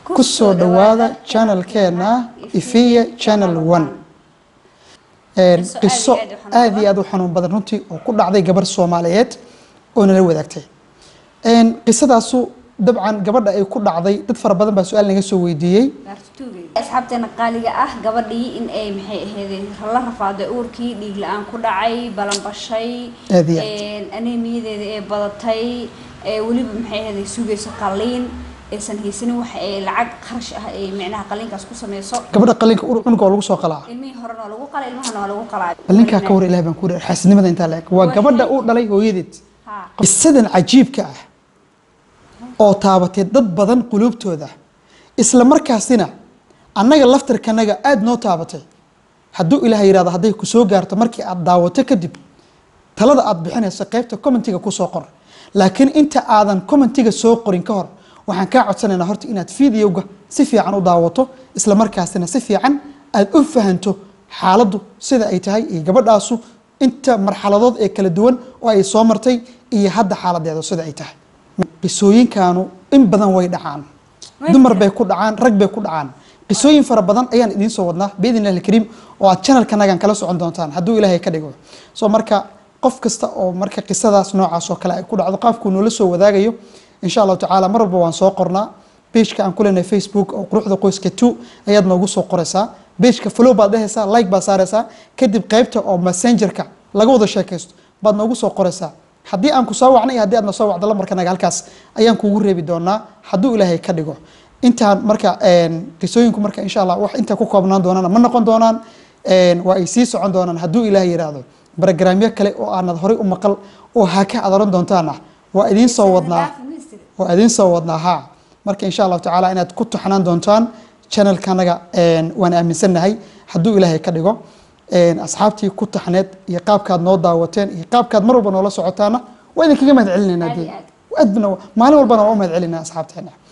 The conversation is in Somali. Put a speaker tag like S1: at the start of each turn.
S1: kusoo dhawaada channelkeena Ifiya Channel 1 qiso aad iyo aad u xanuun badan runtii oo ku dhacday gabar Soomaaliyeed oo nala wadaagtay qisadaasu dabcan gabadha ay ku dhacday dad fara badan baa su'aal naga soo weydiiyay
S2: asxaabteena qaaliga ah gabadhii in ay maxay ahayd la rafaaday uurkii dhiig la'aan ku dhacay balan bashay aneemiyadeeda ee badatay waliba maxay ahayd sugayso qaliin aysan haysanin wax ay lacag kharash ah ay macnaha qaliinkaas ku sameeyso
S1: gabadha qaliinka unuga lagu soo qalaa
S2: ilmihii horena lagu qalay ilmahana lagu qalay
S1: qaliinka ka war Ilaahay baan ku leeyahay xaasnimada inta leeg waa gabadha uu dhalay hooyadeed qisadan cajiibka ah oo taabatay dad badan qulubtooda isla markaasina annaga laftirkanaga aad noo taabatay hadduu Ilaahay yiraahdo haday ku soo gaarto markii aad daawato kadib talada aad bixinayso qaybta commentiga ku soo qor laakiin inta aadan commentiga soo qorin ka hor waxaan ka codsanaynaa horta inaad fiidiyowga si fiican u daawato isla markaasina si fiican aad u fahanto xaaladdu sida ay tahay iyo gabadhaasu inta marxaladood ee kala duwan oo ay soo martay iyo hadda xaaladeedu sida ay tahay qisooyinkaanu in badan way dhacaan dumar bay ku dhacaan rag bay ku dhacaan qisooyin fara badan ayaan idin soo wadnaa biidinillaahi kariim oo aad channelkanagan kala socon doontaan hadduu Ilaahay ka dhigo soo marka qof kasta oo marka qisadaas noocaas oo kale ay ku dhacdo qaafku noola soo wadaagayo إن شاء الله تعالى مرة بوان سوقرنا بيش كان كلنا فيسبوك أو قروح ذا قوس كتو أياد نوجو سوقرسا بيش كفلو بعدها سا لايك بسارسا كدب قيبته أو ماسنجر كا لقوا ذا شاكست بعد نوجو سوقرسا حدي أنكو سوا عني حدي أنا سوا عدلا مركنا قال كاس أيام كوجر بدونا حدو إلهي كدجو أنت مركا تسوينكم مركا إن شاء الله وح أنت كوكب بنان دونا من نقول دونا وإيسيس عن دونا حدو إلهي يرادو برنامج كله أنا ظهري أمقل وهكا أدرون دونتانا وإذين صوّدنا وأدين صوّدنا ها مركي إن شاء الله تعالى إن تكون حنان دونتان channel كانجا وأنا من سنة هاي حدو إلهي كدجو أصحابتي كنت حنات يقاب كاد نوضة وتين يقاب كاد مرة بنولا سعتانا وإذا كي ما تعلنا دي وأدبنا ما له البنا وما تعلنا أصحابتنا